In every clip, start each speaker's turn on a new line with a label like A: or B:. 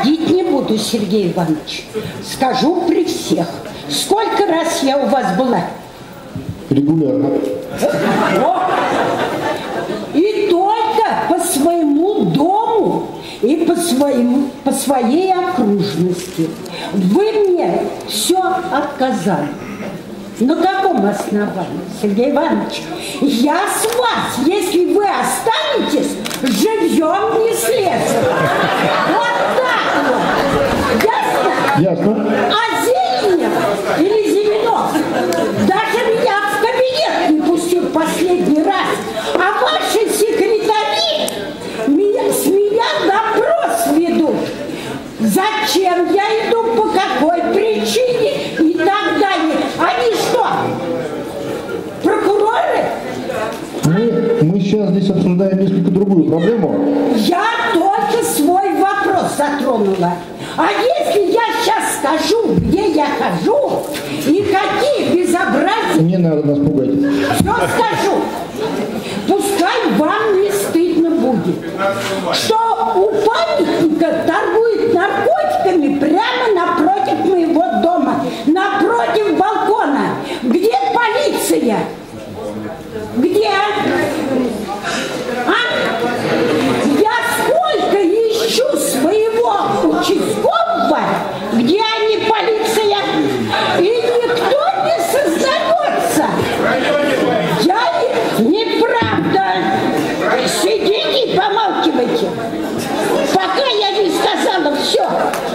A: Ходить не буду, Сергей Иванович. Скажу при всех. Сколько раз я у вас была?
B: Регулярно.
A: И только по своему дому и по своей окружности. Вы мне все отказали. На каком основании, Сергей Иванович? Я с вас, если вы останетесь, живьем не слезу. Вот так вот. Ясно?
B: Ясно.
A: А Зеленев или Зеленов даже меня в кабинет не пустил последний раз. А ваши секретари с меня допрос ведут. Зачем я иду, по какой причине и так далее. Они что, прокуроры?
B: Мы сейчас здесь обсуждаем несколько другую проблему.
A: Я только свой вопрос затронула. А если я сейчас скажу, где я хожу и какие безобразия...
B: Не надо нас пугать.
A: Все скажу. Пускай вам не стыдно будет, что у памятника торгуют наркотиками прямо напротив моего дома, напротив балкона. Где полиция? Где? А? Я сколько ищу своего участкового, где они, полиция, и никто не сознается. Неправда. Сидите и помалкивайте. Пока я не сказала все.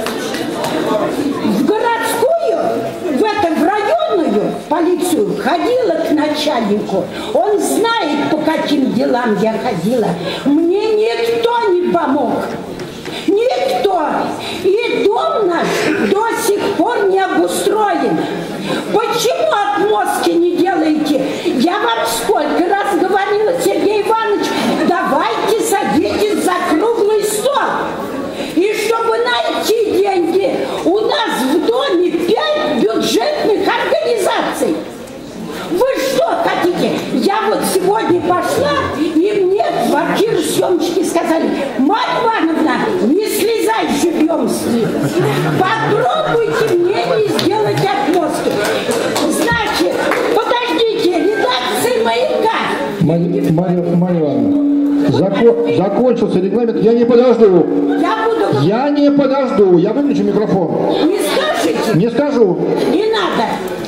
A: В городскую, в районную полицию ходила к начальнику. Он знает, по каким делам я ходила. Мне никто не помог. Никто. И дом наш до сих пор не обустроен. Почему отмостки не делаете? Я вам сколько раз говорила, Сергей Иванович, давайте садитесь за круглый стол. И чтобы найти деньги, у нас в доме 5 бюджетных организаций. Вы что хотите? Я вот сегодня пошла, и мне квартиросъемщики сказали: Марья Ивановна, не слезай живьем с ним. Попробуйте мне не сделать отмостки. Значит, подождите, редакция «Маяка».
B: Марья Ивановна, закончился регламент, я не подожду. Я не подожду, я выключу микрофон.
A: Не скажете?
B: Не скажу.
A: Не надо.